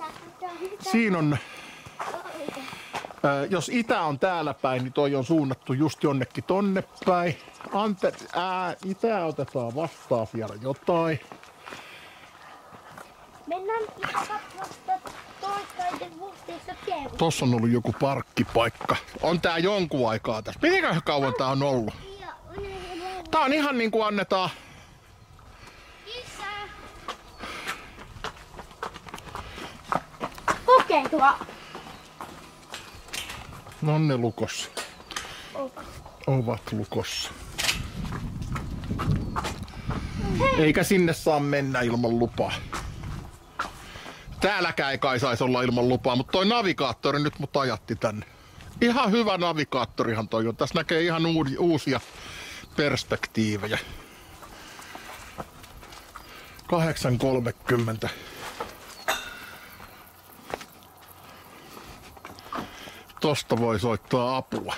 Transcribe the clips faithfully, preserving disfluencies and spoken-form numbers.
Siinä on, ää, jos itä on täällä päin, niin toi on suunnattu just jonnekin tonne päin. Ante, ää, itä otetaan vastaan vielä jotain. Mennään katsomaan toiskaiden vuhteessa käy. Tossa on ollut joku parkkipaikka. On tää jonkun aikaa tässä. Mitenköhän kauan tää on ollut? Tää on ihan niin kuin annetaan. Kokeiltua. No ne lukossa. Ovat lukossa. Hei. Eikä sinne saa mennä ilman lupaa. Täälläkään ei kai saisi olla ilman lupaa, mutta toi navigaattori nyt mut ajatti tänne. Ihan hyvä navigaattorihan toi on. Tässä näkee ihan uusia perspektiivejä. kahdeksan kolmekymmentä. Tosta voi soittaa apua.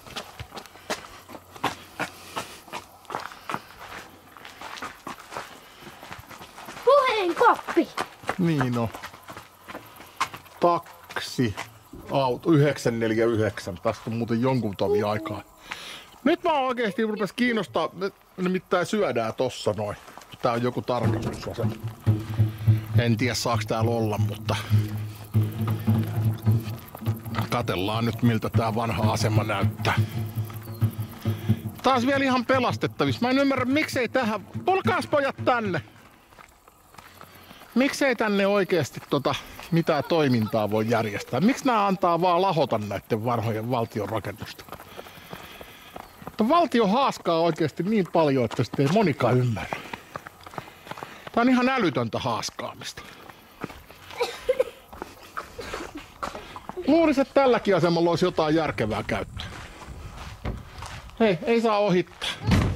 Puhelinkoppi. Niin on. Taksi. Auto. yhdeksän neljä yhdeksän. Tästä on muuten jonkun tovi aikaa. Nyt mä oikeesti rupes kiinnostaa. Nimittäin syödään tossa noin. Tää on joku tarkastusasema. En tiedä saaks täällä olla, mutta katellaan nyt miltä tää vanha asema näyttää. Taas vielä ihan pelastettavissa. Mä en ymmärrä miksei tähän. Tulkaas pojat tänne. Miksei tänne oikeesti tota mitään toimintaa voi järjestää? Miksi nää antaa vaan lahota näiden vanhojen valtion rakennusta? Mutta valtio haaskaa oikeesti niin paljon, että sitä ei monikaan ymmärrä. Tää on ihan älytöntä haaskaamista. Luulisin, että tälläkin asemalla olisi jotain järkevää käyttöä. Hei, ei saa ohittaa.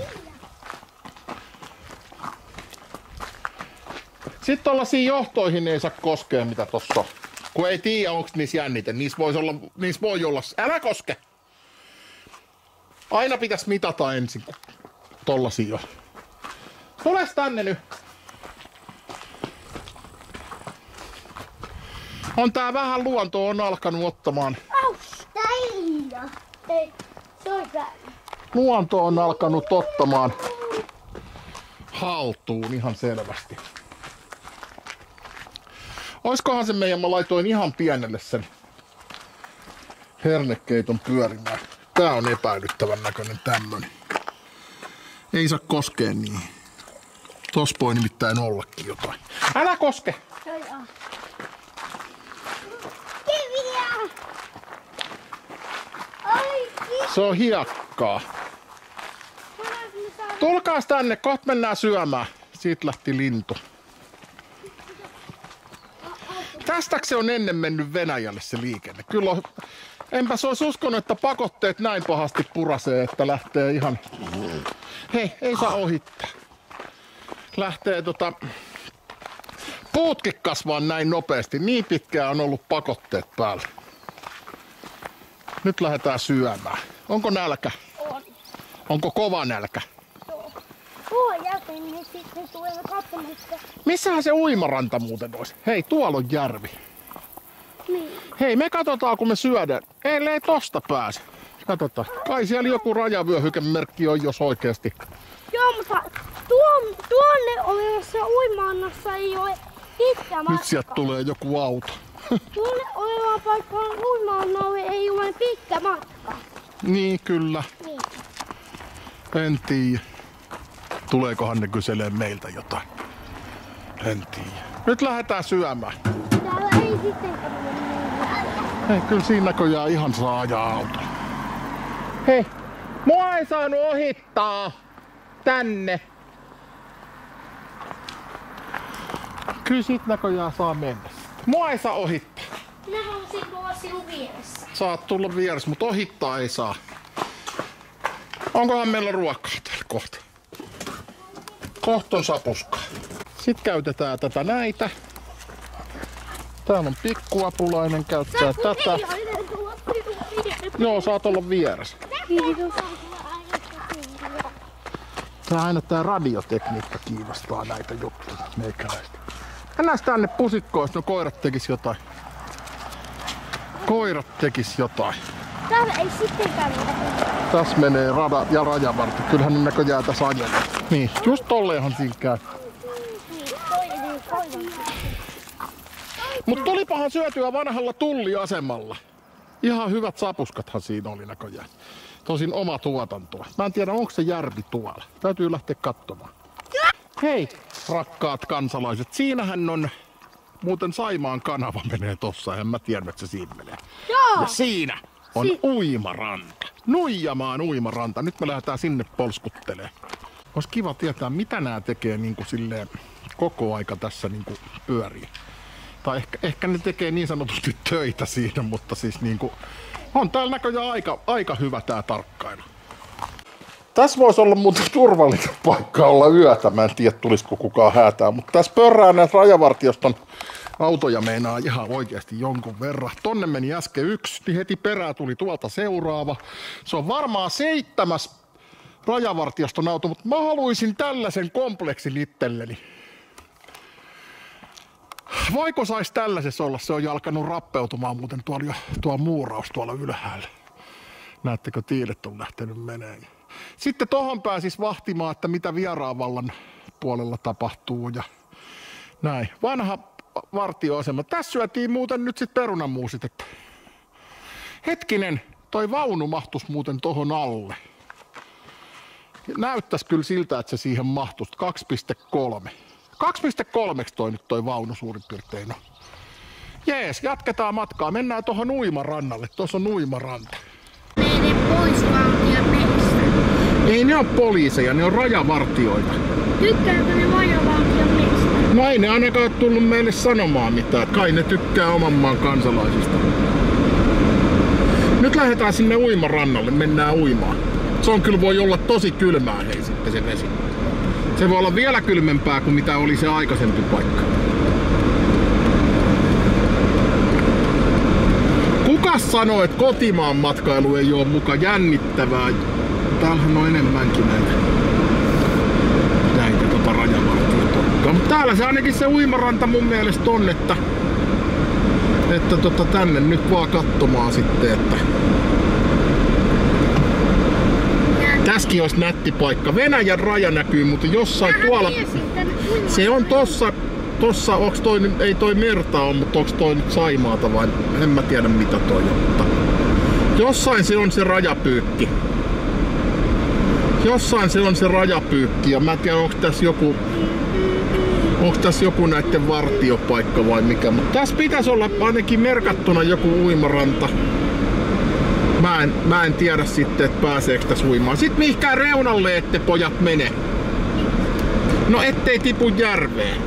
Sitten tollaisiin johtoihin ei saa koskea, mitä tossa on. Kun ei tiedä, onko niissä jännite. Niissä, voisi olla, niissä voi olla... Älä koske! Aina pitäisi mitata ensin, kun tollasia on. Tules tänne nyt! On tää vähän luonto on alkanut ottamaan. Aus, täällä. Ei, se on täällä. Luonto on alkanut ottamaan haltuun ihan selvästi. Oiskohan se meidän, mä laitoin ihan pienelle sen hernekeiton pyörimään. Tää on epäilyttävän näköinen tämmönen. Ei saa koskea niin. Tos voi nimittäin ollakin jotain. Älä koske! Kiviä! Ai, Se on hiekkaa. Tulkaas tänne, kohta mennään syömään. Siitä lähti lintu. Tästäkö se on ennen mennyt Venäjälle se liikenne? Kyllä on, enpä se olisi uskonut, että pakotteet näin pahasti purasee, että lähtee ihan... Hei, ei saa ohittaa. Lähtee tota... Puutkin kasvaa näin nopeasti. Niin pitkään on ollut pakotteet päällä. Nyt lähdetään syömään. Onko nälkä? on. Onko kova nälkä? Joo. Tuon jälkeen niin sitten tulemme katsomaan sitä. Missähän se uimaranta muuten olisi? Hei, tuolla on järvi. Niin. Hei, me katsotaan kun me syödään. Ellei tosta pääse. Katsotaan. Kai siellä joku rajavyöhykemerkki on, jos oikeesti. Joo, mutta tuon, tuonne olevassa uimaannassa ei ole pitkä matka. Nyt sieltä tulee joku auto. Tuonne olevaan paikkaan uimaannalle ei ole pitkä matka. Niin, kyllä. Niin. En tiedä. Tuleekohan ne kyselee meiltä jotain? En tiedä. Nyt lähdetään syömään. Täällä ei sittenkään ole. Hei, kyllä siinä näköjään ihan saa ajaa auto. Hei, mua ei saanut ohittaa tänne. Kyllä siitä näköjään saa mennä. Mua ei saa ohittaa. Minä haluaisin olla sinun vieressä. Saat tulla vieressä, mutta ohittaa ei saa. Onkohan meillä ruokaa täällä kohta? Kohta on sapuskaa. Sitten käytetään tätä näitä. Täällä on pikkuapulainen, käyttää tätä. Joo, saat olla vieressä. Kiitos. Tää aina tää radiotekniikka kiinnostaa näitä juttuja meikäläistä. Mennään tänne pusikkoon, jos no koirat tekis jotain. Koirat tekis jotain. Täällä ei sittenkään ole. Tässä menee rada ja rajavartio. Kyllähän ne näköjään tässä ajelee. Niin, just tolleenhan siinä käy. Mut tulipahan syötyä vanhalla tulliasemalla. Ihan hyvät sapuskathan siinä oli näköjään. Tosin oma tuotantoa. Mä en tiedä, onko se järvi tuolla. Täytyy lähteä katsomaan. Hei, rakkaat kansalaiset. Siinähän on... Muuten Saimaan kanava menee tossa. En mä tiedä, että se siinä menee. Joo. Ja siinä on Si- uimaranta. Nuijamaan uimaranta. Nyt me lähdetään sinne polskuttelemaan. Olisi kiva tietää, mitä nämä tekee niin kuin silleen koko aika tässä niin kuin pyörii. Tai ehkä, ehkä ne tekee niin sanotusti töitä siinä, mutta siis niin kuin, on täällä näköjään aika, aika hyvä tää tarkkailu. Tässä voisi olla muuten turvallinen paikka olla yötä. Mä en tiedä, tulisiko kukaan häätää, mutta tässä pörrää näitä rajavartioston autoja meinaa ihan oikeasti jonkun verran. Tonne meni äsken yksi, niin heti perään tuli tuolta seuraava. Se on varmaan seitsemäs rajavartioston auto, mutta mä haluaisin tällaisen kompleksin itselleni. Voiko sais tällaisessa olla? Se on jo alkanut rappeutumaan muuten tuolla jo tuo muuraus tuolla ylhäällä. Näettekö, tiilet on lähtenyt meneen. Sitten tohon pääsis vahtimaan, että mitä vieraavallan puolella tapahtuu ja näin. Vanha vartioasema. Tässä syötiin muuten nyt sit perunamuusit, että hetkinen, toi vaunu mahtus muuten tohon alle. Näyttäis kyllä siltä, että se siihen mahtus kaksi pilkku kolme. kaksi pilkku kolme toi nyt toi vaunu suurin piirtein on. Jees, jatketaan matkaa. Mennään tohon uimarannalle. Tuossa on uimaranta. Mene pois valtion meistä. Ei ne on poliiseja, ne on rajavartioita. Tykkääkö ne rajavaltion meistä? No ei ne ainakaan ole tullut meille sanomaan mitään. Kai ne tykkää oman maan kansalaisista. Nyt lähdetään sinne uimarannalle, mennään uimaan. Se on kyllä voi olla tosi kylmää hei sitten se vesi. Se voi olla vielä kylmempää kuin mitä oli se aikaisempi paikka. Kukas sanoo, että kotimaan matkailu ei ole muka jännittävää? Täällähän on enemmänkin näitä, näitä tota rajavartiotorkkaa. Mutta täällä se ainakin se uimaranta mun mielestä on, että, että tota tänne nyt vaan katsomaan sitten, että tässäkin olisi nätti paikka. Venäjän raja näkyy, mutta jossain tuolla... Se on tossa, tossa onks toi, ei toi merta on, mutta onks toi nyt Saimaata vai en mä tiedä mitä toi on, mutta jossain se on se rajapyykki. Jossain se on se rajapyykki ja mä en tiedä onko tässä joku, onko tässä joku näitten vartiopaikka vai mikä, mutta tässä pitäisi olla ainakin merkattuna joku uimaranta. Mä en, mä en tiedä sitten, että pääseekö tässä uimaan. Sitten mihinkään reunalle ette pojat mene. No ettei tipu järveen.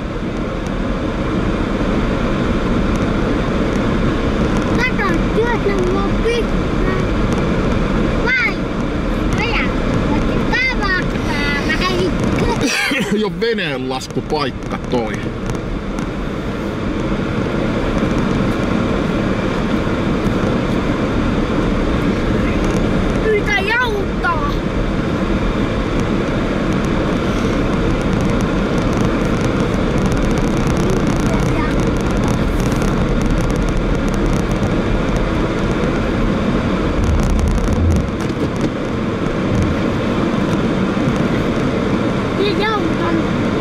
Kato, työtä mua pitää. Vai? Raja, voitte tavakkaa vähän. Jo veneen laskupaikka toi. Yritä jauttaa. Ja jautan.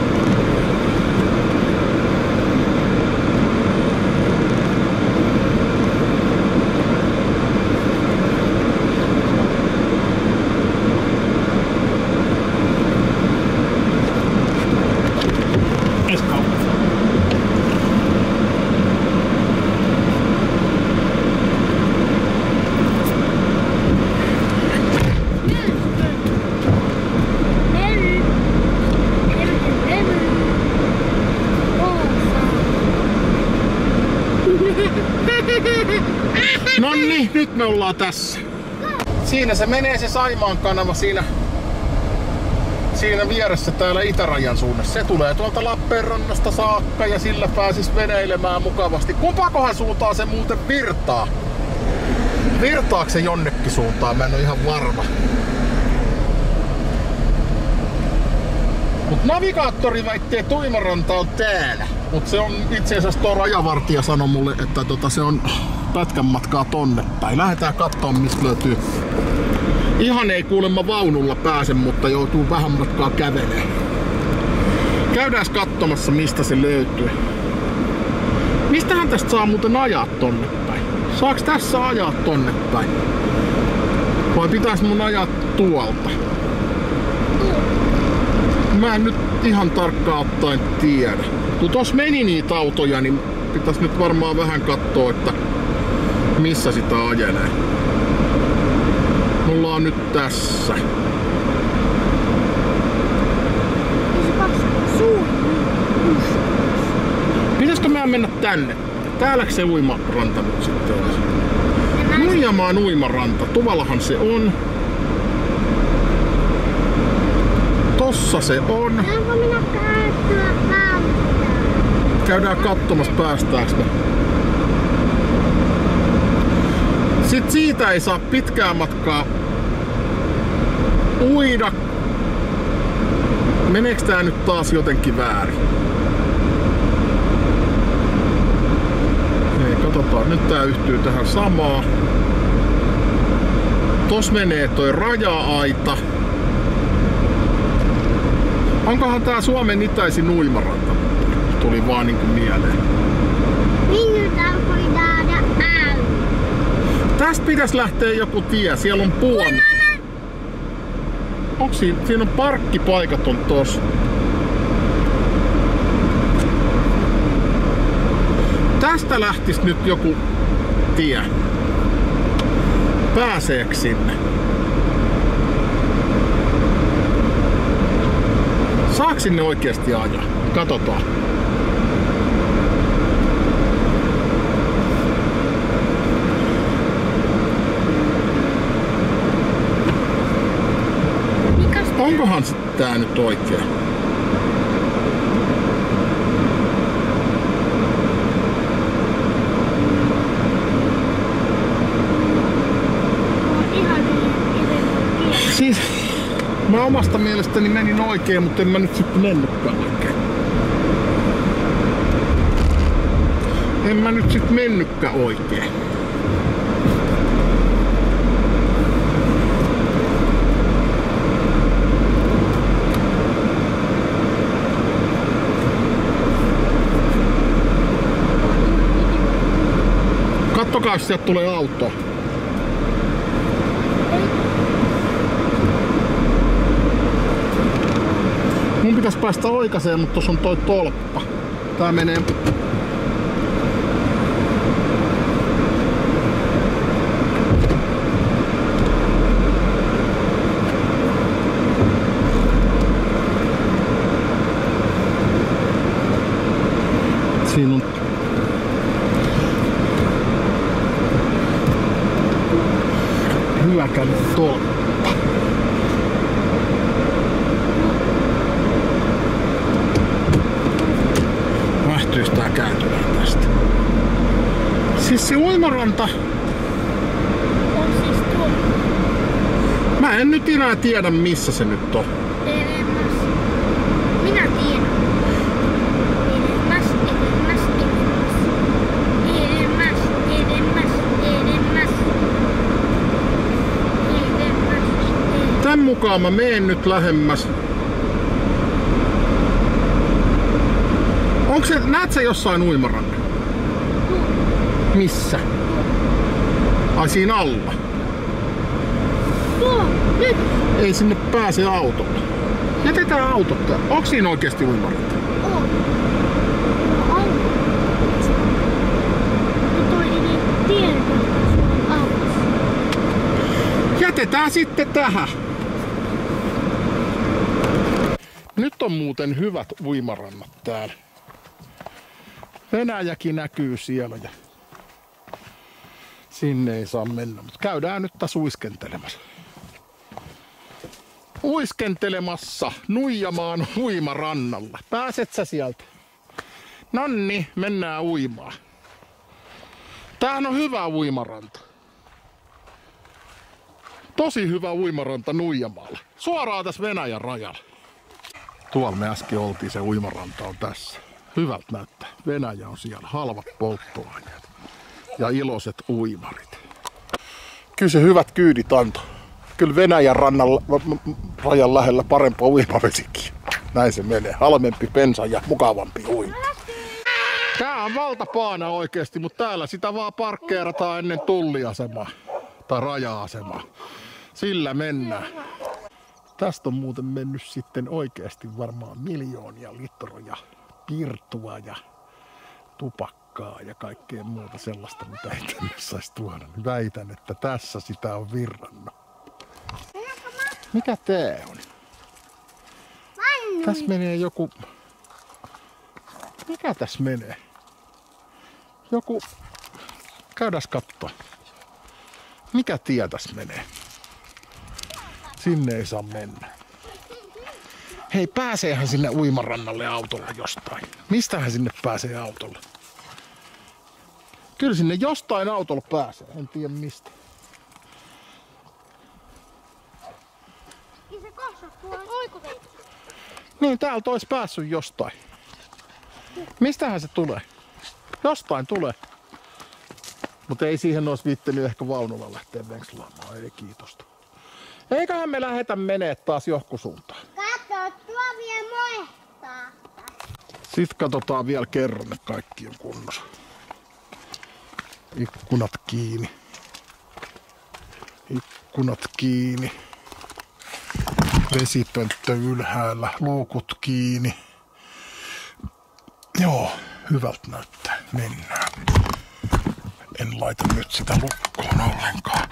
Nonni, nyt me ollaan tässä. Siinä se menee se Saimaan kanava siinä, siinä vieressä täällä itärajan suunnassa. Se tulee tuolta Lappeenrannasta saakka ja sillä pääsis veneilemään mukavasti. Kumpaakohan suuntaan se muuten virtaa? Virtaako se jonnekin suuntaan? Mä en ole ihan varma. Mut navigaattori väitti, että uimaranta on täällä. Mut se on itse asiassa tuo rajavartija sanoi mulle, että tota, se on pätkän matkaa tonne päin. Lähdetään katsomaan mistä löytyy. Ihan ei kuulemma vaunulla pääse, mutta joutuu vähän matkaa kävelemään. Käydään katsomassa mistä se löytyy. Mistähän tästä saa muuten ajaa tonne päin? Saaks tässä ajaa tonne päin? Vai pitäis mun ajaa tuolta? Mä en nyt ihan tarkkaan ottaen tiedä. Kun tos meni niitä autoja, niin pitäis nyt varmaan vähän katsoa, että missä sitä ajelee. Mulla on nyt tässä. Pitäisikö meidän mennä tänne? Täälläkö se uimaranta nyt sitten olisi? Nuijamaan uimaranta. Tuvallahan se on. Tossa se on. Onko minä päästyä kautta? Käydään katsomassa päästäänkö me. Sitten siitä ei saa pitkää matkaa uida. Meneekö tää nyt taas jotenkin väärin? Ei, katsotaan. Nyt tää yhtyy tähän samaan. Tos menee toi raja-aita. Onkohan tää Suomen itäisin uimaranta? Tuli vaan niinku mieleen. Minut alkoi saada ääni. Tästä pitäisi lähteä joku tie. Siellä on puomi. Onks siinä? Siinä on parkkipaikat on tossa. Tästä lähtis nyt joku tie. Pääseekö sinne? Saaks sinne oikeesti ajaa? Katsotaan. Onkohan tää nyt oikein? Siis mä omasta mielestäni menin oikein, mutta en mä nyt sitten mennytkään oikein. En mä nyt sit mennytkään oikein. Kattokaa, jos sieltä tulee auto. Mun pitäis päästä oikaiseen, mutta tossa on toi tolppa. Tää menee... Siinä on... Hyväkäinen tolppa. Vaihtuis tää kääntymään tästä. Siis se uimaranta... On siis tuo. Mä en nyt enää tiedä missä se nyt on. Edemmäs. Minä tiedän. Edemmäs, edemmäs, edemmäs. Edemmäs, edemmäs, edemmäs. Edemmäs, edemmäs. Tän mukaan mä meen nyt lähemmäs. Onko se, näet sä jossain uimarannan? Missä? Ai siinä alla? Tuo, nyt. Ei sinne pääse autolla. Jätetään autot täällä. Onko siinä oikeesti uimaranta? On. On. Ja toi ei tiedä, että sulla on autossa. Jätetään sitten tähän. Nyt on muuten hyvät uimarannat täällä. Venäjäkin näkyy siellä ja sinne ei saa mennä, mutta käydään nyt tässä uiskentelemassa. Uiskentelemassa Nuijamaan uimarannalla. Pääset sä sieltä? Nonni, mennään uimaan. Tämähän on hyvä uimaranta. Tosi hyvä uimaranta Nuijamaalla. Suoraan tässä Venäjän rajalla. Tuolla me äsken oltiin, se uimaranta on tässä. Hyvältä näyttää. Venäjä on siellä. Halvat polttoaineet. Ja iloiset uimarit. Kyllä se hyvät kyydit antoi. Kyllä Venäjän rannalla, rajan lähellä parempaa uimavesikin. Näin se menee. Halvempi bensa ja mukavampi uima. Tää on valtapaana oikeesti, mutta täällä sitä vaan parkkeerataan ennen tulliasemaa. Tai raja-asemaa. Sillä mennään. Tästä on muuten mennyt sitten oikeesti varmaan miljoonia litroja pirtua ja tupakkaa ja kaikkea muuta sellaista, mitä ei tänne saisi tuoda. Väitän, että tässä sitä on virrannut. Mikä tää on? Tässä menee joku... Mikä tässä menee? Joku... Käydäs katsoa. Mikä tie tässä menee? Sinne ei saa mennä. Hei, pääseehän sinne uimarannalle autolla jostain. Mistähän sinne pääsee autolla? Kyllä sinne jostain autolla pääsee, en tiedä mistä. Niin se kohsas tuolla oikoteita. Niin, täältä olisi päässyt jostain. Mistähän se tulee? Jostain tulee. Mutta ei siihen olisi viittänyt ehkä vaunulla lähteä venkslaamaan, ei kiitosta. Eiköhän me lähetä menee taas johonkin suuntaan. Katso, tuo vielä moehtaa. Sitten katsotaan vielä kerran, että kaikki on kunnossa. Ikkunat kiinni. Ikkunat kiinni. Vesipönttö ylhäällä. Luukut kiinni. Joo, hyvältä näyttää. Mennään. En laita nyt sitä lukkoon ollenkaan.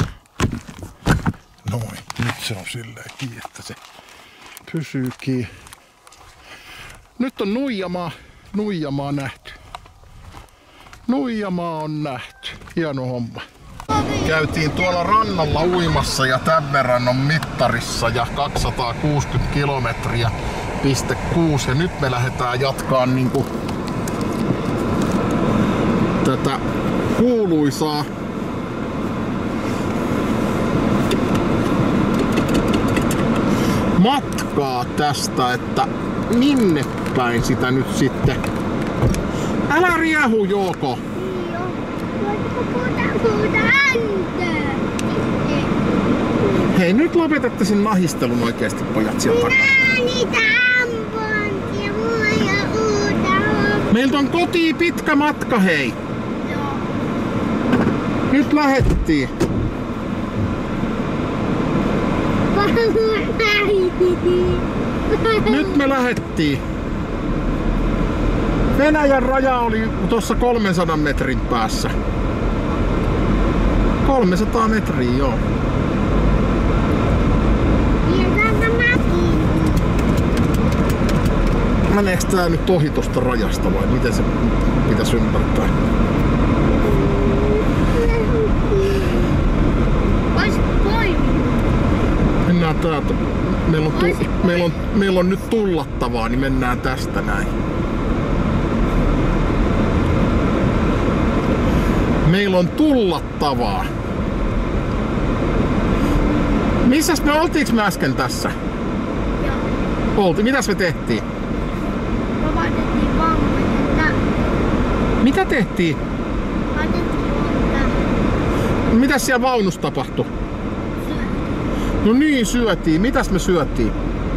Noin, nyt se on silleen kiinni, että se pysyy kiinni. Nyt on Nuijamaa, Nuijamaa nähty. Nuijamaa on nähty. Hieno homma. Käytiin tuolla rannalla uimassa ja tämän verran on mittarissa ja kaksisataakuusikymmentä kilometriä piste kuusi. Ja nyt me lähdetään jatkaa niinku tätä kuuluisaa matkaa tästä, että minne päin sitä nyt sitten. Älä riehu, Jouko! Hei, nyt lopetatte sen nahistelun oikeesti, pojat sieltä. Meiltä on kotiin pitkä matka, hei! Nyt lähettiin. Nyt me lähettiin. Venäjän raja oli tuossa kolmensadan metrin päässä. kolmesataa metriä, joo. Meneekö tää nyt ohi tosta rajasta vai miten se pitäisi ymmärtää? Mennään täältä. Meillä on, tu meillä, on, meillä on nyt tullattavaa, niin mennään tästä näin. Meillä on tullattavaa. Missäs me oltiinko me äsken tässä? Joo. Oltiin. Mitäs me tehtiin? Me vaihdettiin vaunuja. Mitä tehtiin? Vaihdettiin vaunuja. Mitäs siellä vaunussa tapahtui? No niin, syötiin. Mitäs me syötiin?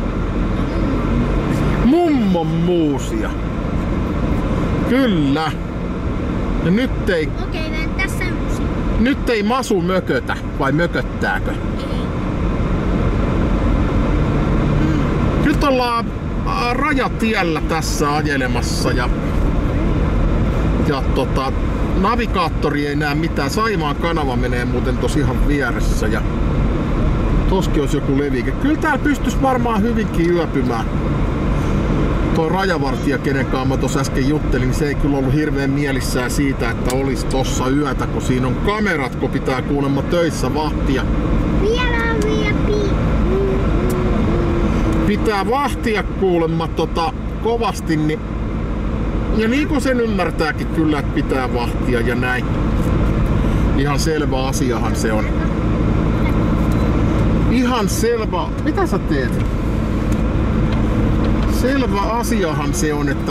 Mummon muusia. Kyllä. Ja nyt ei... Okei, okay, tässä muusia. Nyt ei Masu mökötä, vai mököttääkö? Ei. Nyt ollaan rajatiellä tässä ajelemassa ja... Ja tota... Navigaattori ei näe mitään. Saimaan kanava menee muuten tossa ihan vieressä ja... Toskin olisi joku levike. Kyllä täällä pystyisi varmaan hyvinkin yöpymään. Tuo rajavartija, kenen kanssa mä tuossa äsken juttelin, niin se ei kyllä ollut hirveän mielissään siitä, että olisi tossa yötä, kun siinä on kamerat, kun pitää kuulemma töissä vahtia. Vielä on vielä Pitää vahtia kuulemma tota, kovasti, niin... Ja niin kuin sen ymmärtääkin kyllä, että pitää vahtia ja näin. Ihan selvä asiahan se on. Ihan selvä. Mitä sä teet? Selvä asiahan se on, että